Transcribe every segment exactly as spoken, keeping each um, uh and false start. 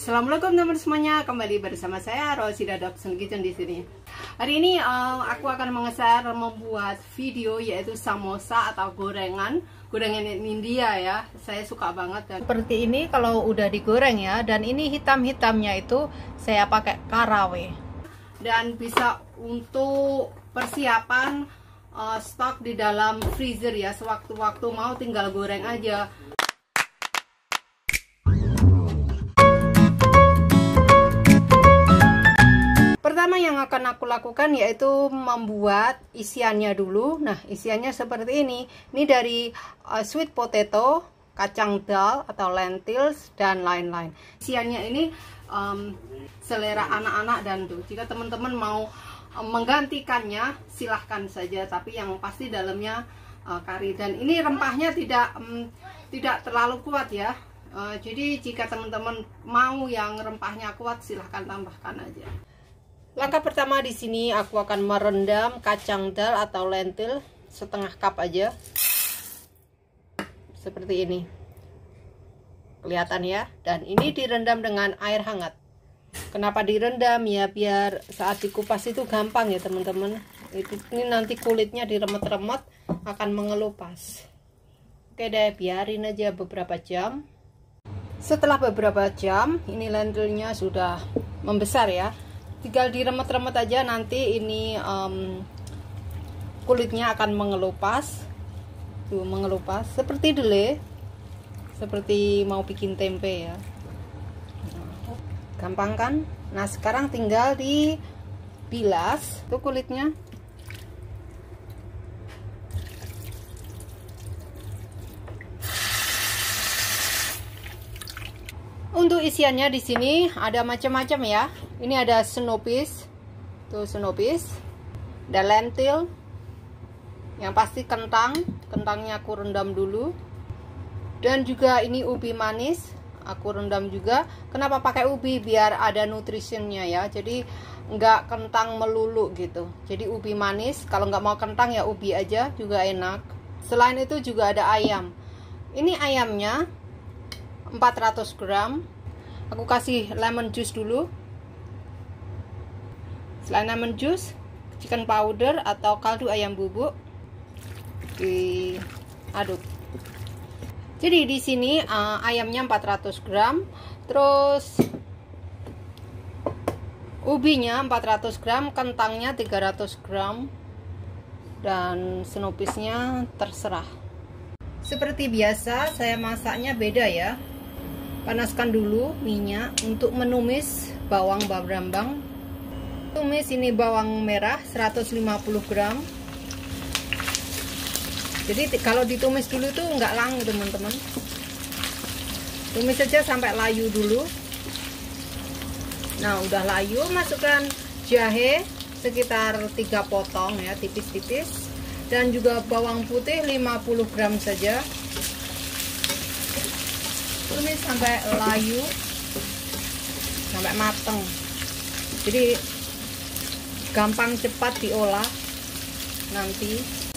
Assalamualaikum teman-teman semuanya, kembali bersama saya Rosida Dobson Kitchen di sini. Hari ini uh, aku akan mengeser membuat video yaitu samosa atau gorengan, gorengan India ya. Saya suka banget dan seperti ini kalau udah digoreng ya. Dan ini hitam-hitamnya itu saya pakai karawe. Dan bisa untuk persiapan uh, stok di dalam freezer ya. Sewaktu-waktu mau tinggal goreng aja. Pertama yang akan aku lakukan yaitu membuat isiannya dulu. Nah, isiannya seperti ini. Ini dari uh, sweet potato, kacang dal atau lentils dan lain-lain. Isiannya ini um, selera anak-anak dan tuh. Jika teman-teman mau um, menggantikannya, silahkan saja. Tapi yang pasti dalamnya uh, kari. Dan ini rempahnya tidak um, tidak terlalu kuat ya. Uh, jadi jika teman-teman mau yang rempahnya kuat, silahkan tambahkan aja. Langkah pertama di sini aku akan merendam kacang dal atau lentil setengah cup aja. Seperti ini. Kelihatan ya? Dan ini direndam dengan air hangat. Kenapa direndam ya? Biar saat dikupas itu gampang ya teman-teman. Ini nanti kulitnya diremet-remet akan mengelupas. Oke deh, biarin aja beberapa jam. Setelah beberapa jam, ini lentilnya sudah membesar ya. Tinggal diremet-remet aja, nanti ini um, kulitnya akan mengelupas. Tuh, mengelupas seperti dele, seperti mau bikin tempe ya. Gampang kan? Nah, sekarang tinggal dibilas tuh kulitnya. Untuk isiannya di sini ada macam-macam ya. Ini ada snowpeas, tuh snowpeas, ada lentil, yang pasti kentang, kentangnya aku rendam dulu, dan juga ini ubi manis, aku rendam juga. Kenapa pakai ubi? Biar ada nutritionnya ya. Jadi nggak kentang melulu gitu. Jadi ubi manis. Kalau nggak mau kentang ya ubi aja juga enak. Selain itu juga ada ayam. Ini ayamnya empat ratus gram. Aku kasih lemon juice dulu. Selain lemon juice, chicken powder atau kaldu ayam bubuk diaduk. Jadi di sini uh, ayamnya empat ratus gram, terus ubinya empat ratus gram, kentangnya tiga ratus gram, dan snowpeasnya terserah. Seperti biasa saya masaknya beda ya. Panaskan dulu minyak untuk menumis bawang brambang. Tumis ini bawang merah seratus lima puluh gram. Jadi kalau ditumis dulu tuh nggak langu teman-teman. Tumis saja sampai layu dulu. Nah, udah layu, masukkan jahe sekitar tiga potong ya, tipis-tipis. Dan juga bawang putih lima puluh gram saja. Tumis sampai layu, sampai mateng. Jadi gampang cepat diolah nanti.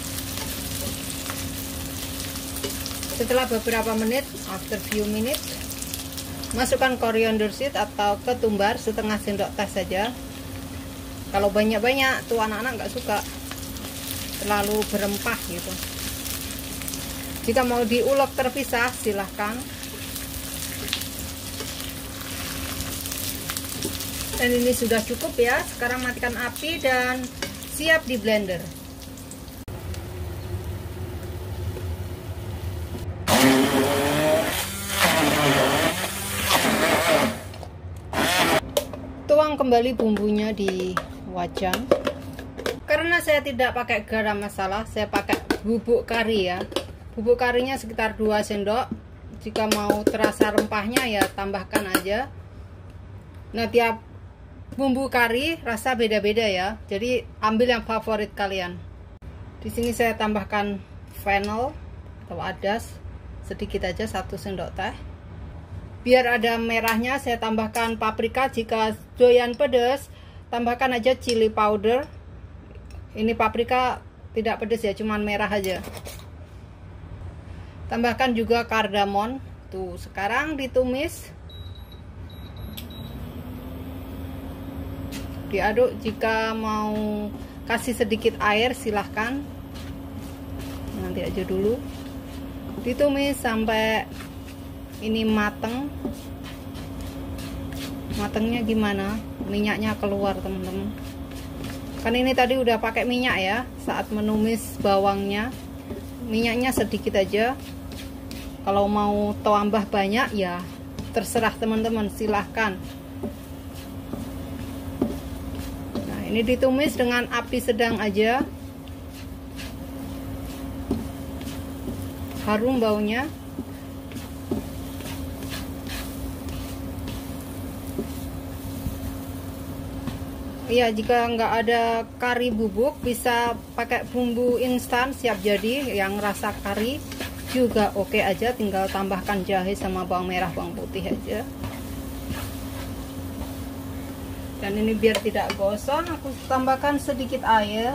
Setelah beberapa menit, after few minutes, masukkan coriander seed atau ketumbar setengah sendok teh saja. Kalau banyak-banyak tuh anak-anak nggak suka, terlalu berempah gitu. Jika mau diulek terpisah silahkan. Dan ini sudah cukup ya. Sekarang matikan api dan siap di blender. Tuang kembali bumbunya di wajan. Karena saya tidak pakai garam masala, saya pakai bubuk kari ya. Bubuk karinya sekitar dua sendok. Jika mau terasa rempahnya ya tambahkan aja. Nah, tiap bumbu kari rasa beda-beda ya. Jadi ambil yang favorit kalian. Di sini saya tambahkan fennel atau adas sedikit aja, satu sendok teh. Biar ada merahnya saya tambahkan paprika. Jika doyan pedas, tambahkan aja chili powder. Ini paprika tidak pedas ya, cuman merah aja. Tambahkan juga kardamon. Tuh, sekarang ditumis. diaduk. Jika mau kasih sedikit air silahkan, nanti aja dulu. Ditumis sampai ini mateng. Matengnya gimana? Minyaknya keluar teman-teman. Kan ini tadi udah pakai minyak ya saat menumis bawangnya. Minyaknya sedikit aja. Kalau mau tambah banyak ya terserah teman-teman, silahkan. Nah, ini ditumis dengan api sedang aja. Harum baunya. Iya, jika nggak ada kari bubuk bisa pakai bumbu instan siap jadi yang rasa kari juga oke aja, tinggal tambahkan jahe sama bawang merah, bawang putih aja. Dan ini biar tidak gosong, aku tambahkan sedikit air.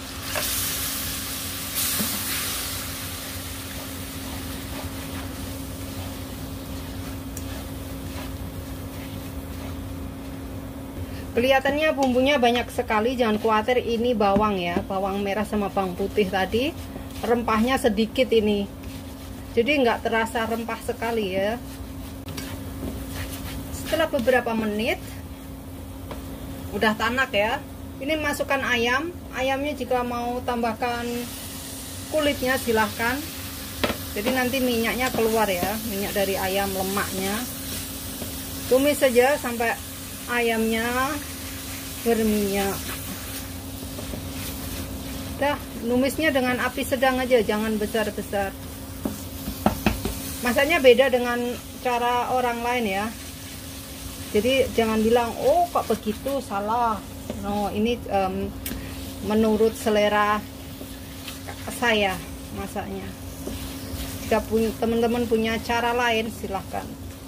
Kelihatannya bumbunya banyak sekali, jangan khawatir, ini bawang ya, bawang merah sama bawang putih tadi. Rempahnya sedikit ini, jadi nggak terasa rempah sekali ya. Setelah beberapa menit udah tanak ya, ini masukkan ayam. Ayamnya jika mau tambahkan kulitnya silahkan, jadi nanti minyaknya keluar ya, minyak dari ayam, lemaknya. Tumis saja sampai ayamnya berminyak. Dah, numisnya dengan api sedang aja, jangan besar-besar. Masaknya beda dengan cara orang lain ya, jadi jangan bilang oh kok begitu, salah. No, ini um, menurut selera saya masaknya. Jika teman-teman punya cara lain silahkan.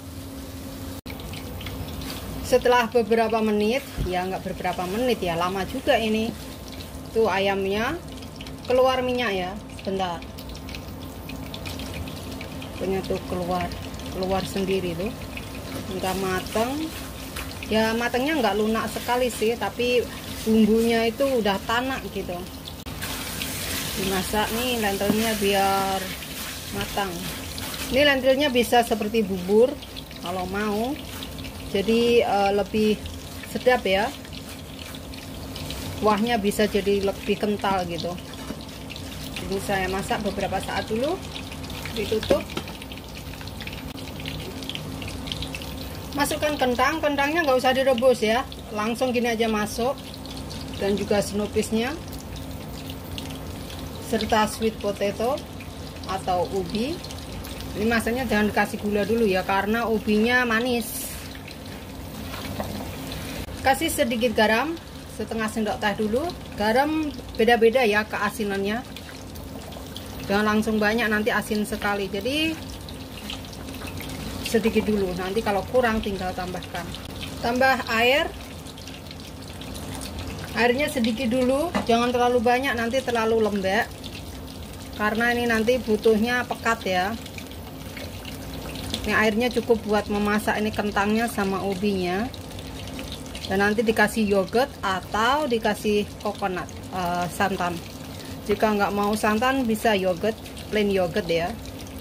Setelah beberapa menit, ya nggak beberapa menit ya, lama juga ini. Tuh ayamnya keluar minyak ya, sebentar. Punya tuh keluar, keluar sendiri tuh. Udah mateng. Ya matengnya nggak lunak sekali sih, tapi bumbunya itu udah tanak gitu. Dimasak nih lentilnya biar matang. Ini lentilnya bisa seperti bubur kalau mau. Jadi uh, lebih sedap ya, kuahnya bisa jadi lebih kental gitu. Jadi saya masak beberapa saat dulu, ditutup. Masukkan kentang, kentangnya nggak usah direbus ya, langsung gini aja masuk. Dan juga snopisnya, serta sweet potato atau ubi. Ini masaknya jangan dikasih gula dulu ya, karena ubinya manis. Kasih sedikit garam, setengah sendok teh dulu. Garam beda-beda ya keasinannya, jangan langsung banyak, nanti asin sekali. Jadi sedikit dulu, nanti kalau kurang tinggal tambahkan. Tambah air, airnya sedikit dulu, jangan terlalu banyak, nanti terlalu lembek, karena ini nanti butuhnya pekat ya. Ini airnya cukup buat memasak ini kentangnya sama ubinya. Dan nanti dikasih yogurt atau dikasih coconut uh, santan. Jika nggak mau santan bisa yogurt, plain yogurt ya.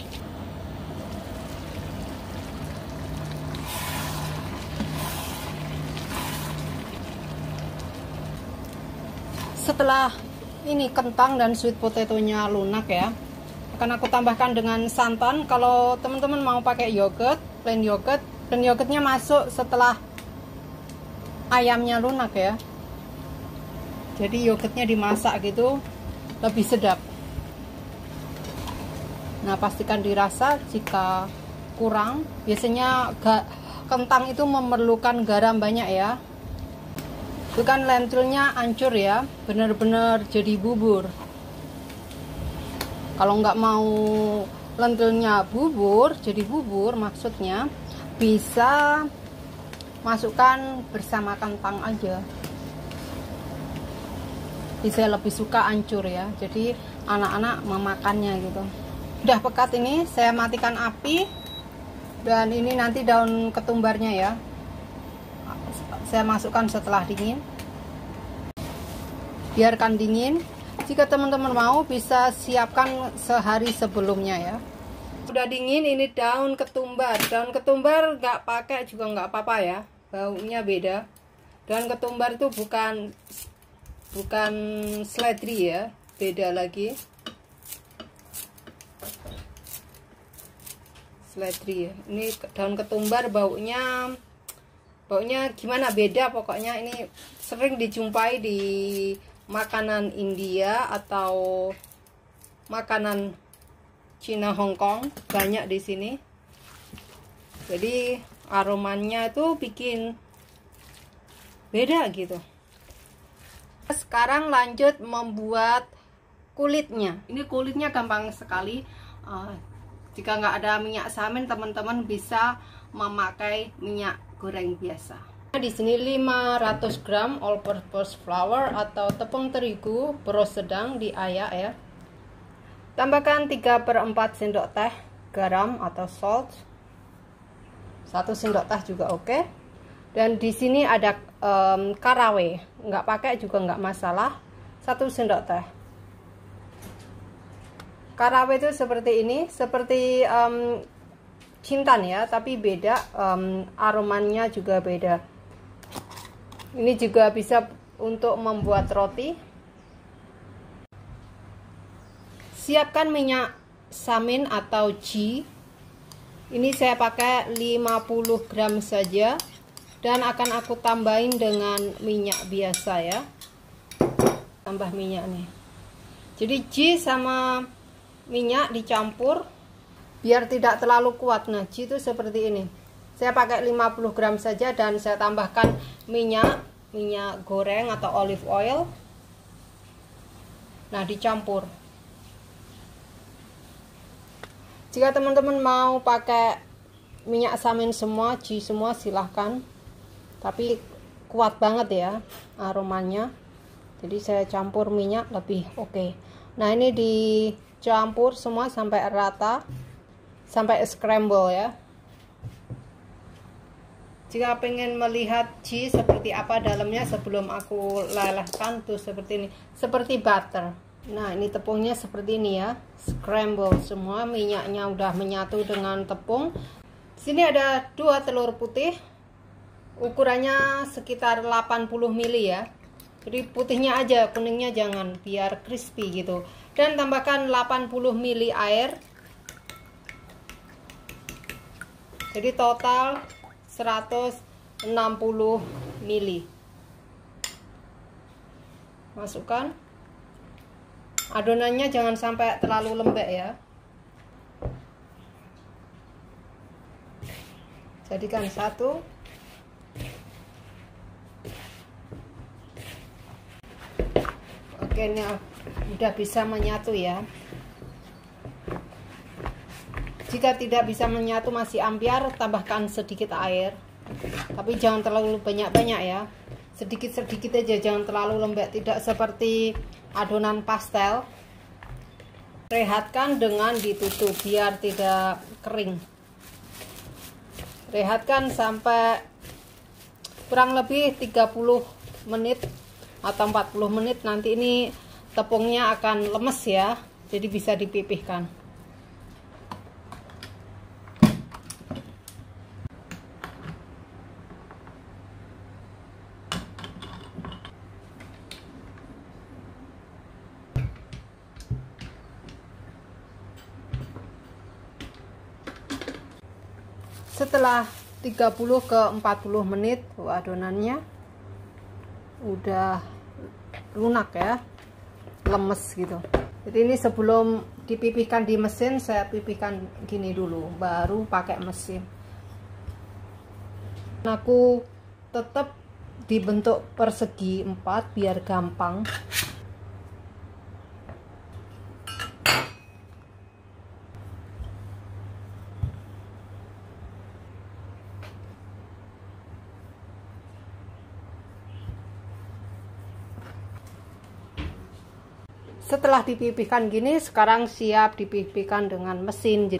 Setelah ini kentang dan sweet potato-nya lunak ya, akan aku tambahkan dengan santan. Kalau teman-teman mau pakai yogurt, plain yogurt, plain yogurtnya masuk setelah ayamnya lunak ya. Jadi yogurtnya dimasak gitu lebih sedap. Nah, pastikan dirasa, jika kurang, biasanya kentang itu memerlukan garam banyak ya. Itu kan lentilnya hancur ya, bener-bener jadi bubur. Kalau nggak mau lentilnya bubur, jadi bubur maksudnya, bisa masukkan bersama kentang aja. Jadi saya lebih suka hancur ya, jadi anak-anak memakannya gitu. Udah pekat ini, saya matikan api. Dan ini nanti daun ketumbarnya ya, saya masukkan setelah dingin. biarkan dingin. Jika teman-teman mau bisa siapkan sehari sebelumnya ya. Udah dingin, ini daun ketumbar. Daun ketumbar nggak pakai juga nggak apa-apa ya, baunya beda. Daun ketumbar itu bukan bukan seledri ya, beda lagi. Seledri ya. Ini daun ketumbar baunya baunya gimana, beda pokoknya. Ini sering dijumpai di makanan India atau makanan Cina Hongkong, banyak di sini. Jadi aromanya itu bikin beda gitu. Sekarang lanjut membuat kulitnya. Ini kulitnya gampang sekali. Uh, jika nggak ada minyak samin, teman-teman bisa memakai minyak goreng biasa. Di sini lima ratus gram all purpose flour atau tepung terigu beros sedang diayak ya. Tambahkan tiga per empat sendok teh garam atau salt. satu sendok teh juga oke. Okay. Dan di sini ada um, karawe, nggak pakai juga nggak masalah. satu sendok teh. Karawe itu seperti ini, seperti um, jintan ya, tapi beda, um, aromanya juga beda. Ini juga bisa untuk membuat roti. Siapkan minyak samin atau ghee. Ini saya pakai lima puluh gram saja dan akan aku tambahin dengan minyak biasa ya. Tambah minyak nih. Jadi ghee sama minyak dicampur biar tidak terlalu kuat. Nah, ghee itu seperti ini. Saya pakai lima puluh gram saja dan saya tambahkan minyak, minyak goreng atau olive oil. Nah, dicampur. Jika teman-teman mau pakai minyak samin semua, ghee semua, silahkan. Tapi kuat banget ya aromanya. Jadi saya campur minyak lebih oke. Okay. Nah, ini dicampur semua sampai rata, sampai scramble ya. Jika pengen melihat ghee seperti apa dalamnya sebelum aku lelehkan tuh seperti ini, seperti butter. Nah, ini tepungnya seperti ini ya, scramble semua, minyaknya udah menyatu dengan tepung. Sini ada dua telur putih, ukurannya sekitar delapan puluh mili ya. Jadi putihnya aja, kuningnya jangan, biar crispy gitu. Dan tambahkan delapan puluh mili air. Jadi total seratus enam puluh mili. Masukkan. Adonannya jangan sampai terlalu lembek ya. Jadikan satu. Oke, ini udah bisa menyatu ya. Jika tidak bisa menyatu, masih ambiar, tambahkan sedikit air. Tapi jangan terlalu banyak-banyak ya. Sedikit-sedikit aja, jangan terlalu lembek, tidak seperti adonan pastel. Rehatkan dengan ditutup biar tidak kering. Rehatkan sampai kurang lebih tiga puluh menit atau empat puluh menit. Nanti ini tepungnya akan lemes ya, jadi bisa dipipihkan. Setelah tiga puluh ke empat puluh menit, adonannya udah lunak ya, lemes gitu. Jadi ini sebelum dipipihkan di mesin, saya pipihkan gini dulu, baru pakai mesin. Aku tetap dibentuk persegi empat biar gampang. Setelah dipipihkan gini, sekarang siap dipipihkan dengan mesin.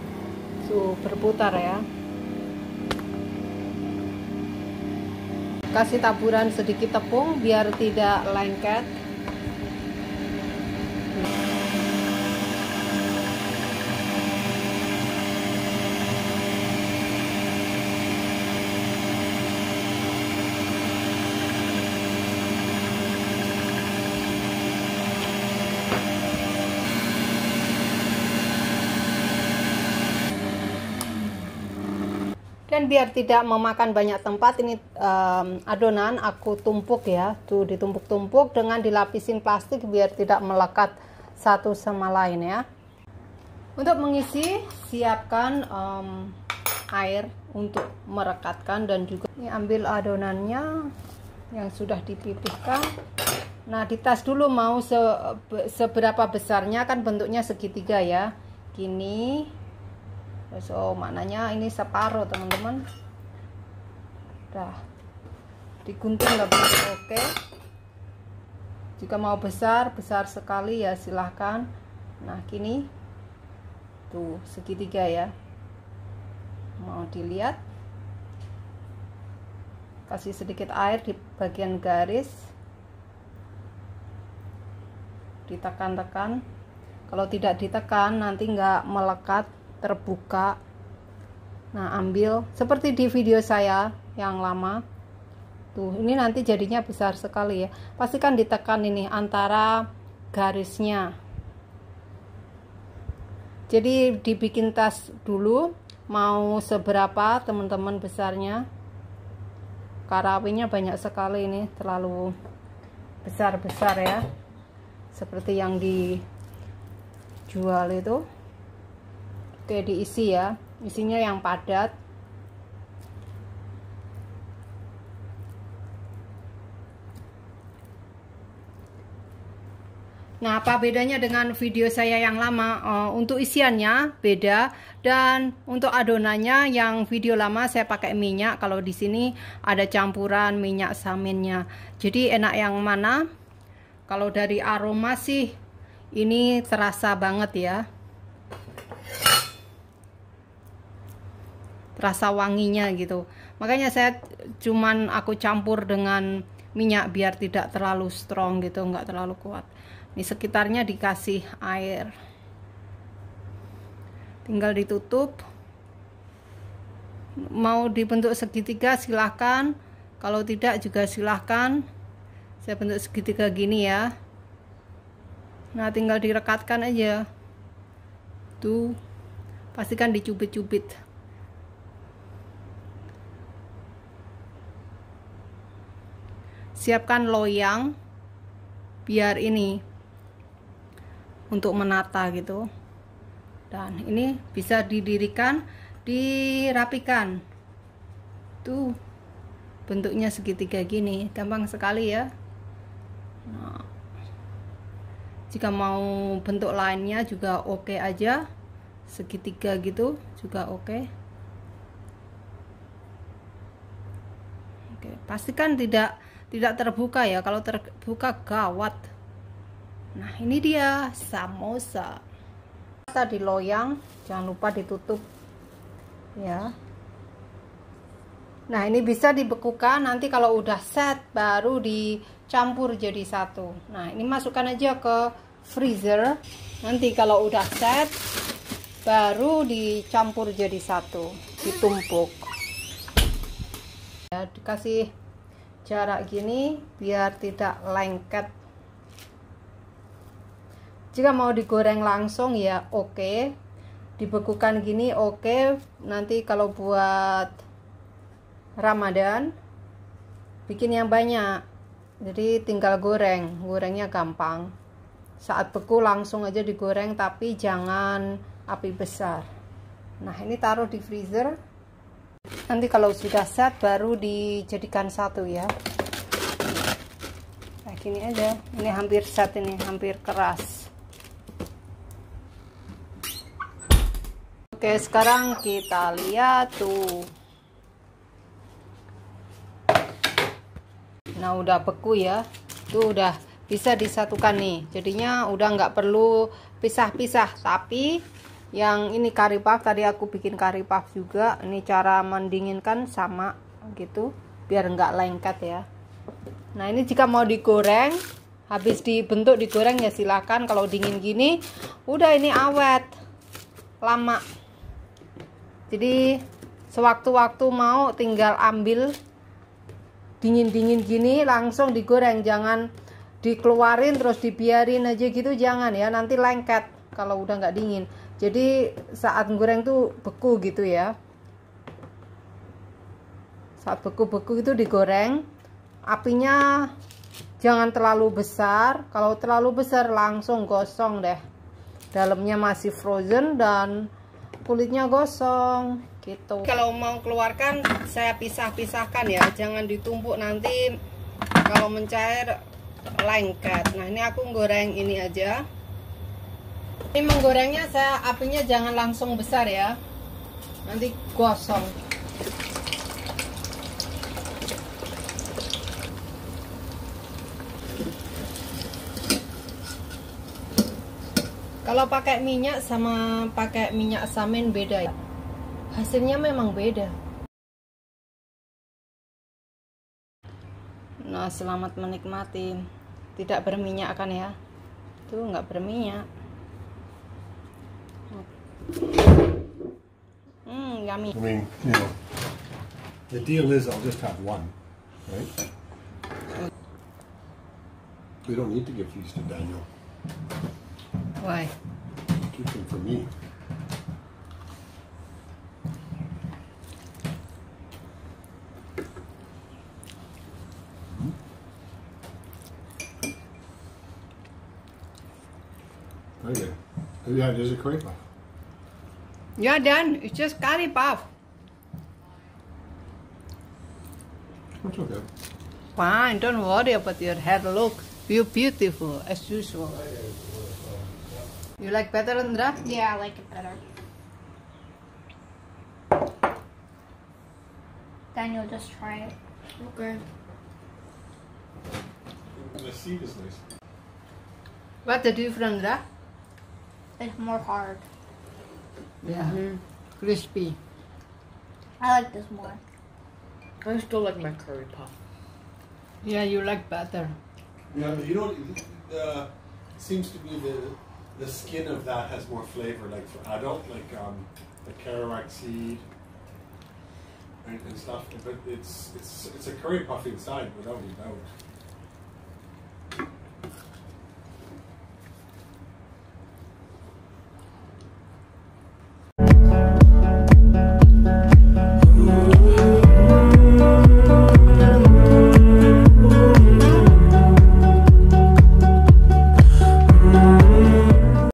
Tuh, berputar ya. kasih taburan sedikit tepung biar tidak lengket. Dan biar tidak memakan banyak tempat, ini um, adonan aku tumpuk ya, tuh ditumpuk-tumpuk dengan dilapisin plastik biar tidak melekat satu sama lain ya. Untuk mengisi, siapkan um, air untuk merekatkan, dan juga ini ambil adonannya yang sudah dipipihkan. Nah, dites dulu mau se seberapa besarnya, kan bentuknya segitiga ya, gini. So maknanya ini separuh teman-teman. Dah digunting nggak begitu oke. Jika mau besar besar sekali ya silahkan. Nah gini tuh segitiga ya, mau dilihat, kasih sedikit air di bagian garis, ditekan-tekan. Kalau tidak ditekan nanti nggak melekat, terbuka. Nah ambil seperti di video saya yang lama tuh, ini nanti jadinya besar sekali ya. Pastikan ditekan ini antara garisnya. Jadi dibikin tes dulu mau seberapa teman-teman besarnya. Karawinya banyak sekali ini, terlalu besar-besar ya, seperti yang dijual itu. Oke, diisi ya, isinya yang padat. Nah, apa bedanya dengan video saya yang lama? Uh, untuk isiannya beda, dan untuk adonannya yang video lama saya pakai minyak. Kalau di sini ada campuran minyak saminnya. Jadi enak yang mana? Kalau dari aroma sih ini terasa banget ya. Rasa wanginya gitu, makanya saya cuman aku campur dengan minyak biar tidak terlalu strong gitu, nggak terlalu kuat. Ini sekitarnya dikasih air, tinggal ditutup. Mau dibentuk segitiga silahkan, kalau tidak juga silahkan. Saya bentuk segitiga gini ya. Nah tinggal direkatkan aja tuh, pastikan dicubit-cubit. Siapkan loyang biar ini untuk menata gitu, dan ini bisa didirikan, dirapikan tuh, bentuknya segitiga gini, gampang sekali ya. Nah, jika mau bentuk lainnya juga oke aja, segitiga gitu juga oke. Oke, pastikan tidak tidak terbuka ya, kalau terbuka gawat. Nah ini dia samosa. Tadi loyang, jangan lupa ditutup ya. Nah ini bisa dibekukan, nanti kalau udah set baru dicampur jadi satu. Nah ini masukkan aja ke freezer, nanti kalau udah set baru dicampur jadi satu, ditumpuk ya, dikasih jarak gini biar tidak lengket. Jika mau digoreng langsung ya oke, dibekukan gini oke. Nanti kalau buat Ramadan bikin yang banyak, jadi tinggal goreng, gorengnya gampang. Saat beku langsung aja digoreng, tapi jangan api besar. Nah ini taruh di freezer, nanti kalau sudah set baru dijadikan satu ya. Nah gini aja, ini hampir set, ini hampir keras. Oke sekarang kita lihat tuh. Nah udah beku ya, tuh udah bisa disatukan nih, jadinya udah nggak perlu pisah-pisah. Tapi yang ini curry puff, tadi aku bikin curry puff juga, ini cara mendinginkan sama gitu. biar nggak lengket ya. Nah ini jika mau digoreng, habis dibentuk digoreng ya silakan. Kalau dingin gini udah ini awet lama, jadi sewaktu-waktu mau tinggal ambil dingin-dingin gini langsung digoreng, jangan dikeluarin terus dibiarin aja gitu, jangan ya, nanti lengket kalau udah nggak dingin. Jadi saat goreng tuh beku gitu ya, saat beku-beku itu digoreng. Apinya jangan terlalu besar, kalau terlalu besar langsung gosong deh, dalamnya masih frozen dan kulitnya gosong gitu. Kalau mau keluarkan saya pisah-pisahkan ya, jangan ditumpuk, nanti kalau mencair lengket. Nah ini aku goreng ini aja. Ini menggorengnya saya apinya jangan langsung besar ya, nanti gosong. Kalau pakai minyak sama pakai minyak samin beda ya, hasilnya memang beda. Nah selamat menikmati. Tidak berminyak kan ya, tuh nggak berminyak. Hmm, yummy. I mean, you know, the deal is I'll just have one, right? We don't need to give these to Daniel. Why? Keep them for me. Okay. Yeah, it is a curry puff. You're done. It's just curry puff. That's okay. Fine, don't worry about your hair. Look, you're beautiful as usual. You like better, Indra? Yeah, I like it better. Daniel, just try it. Okay. The seed is nice. What's the difference, Indra? It's more hard. Yeah. Mm-hmm. Crispy. I like this more. I still like my curry puff. Yeah, you like better. Yeah, but you know, uh, seems to be the the skin of that has more flavor. Like for adult, like um, the caraway seed and, and stuff. But it's it's it's a curry puff inside, without a doubt.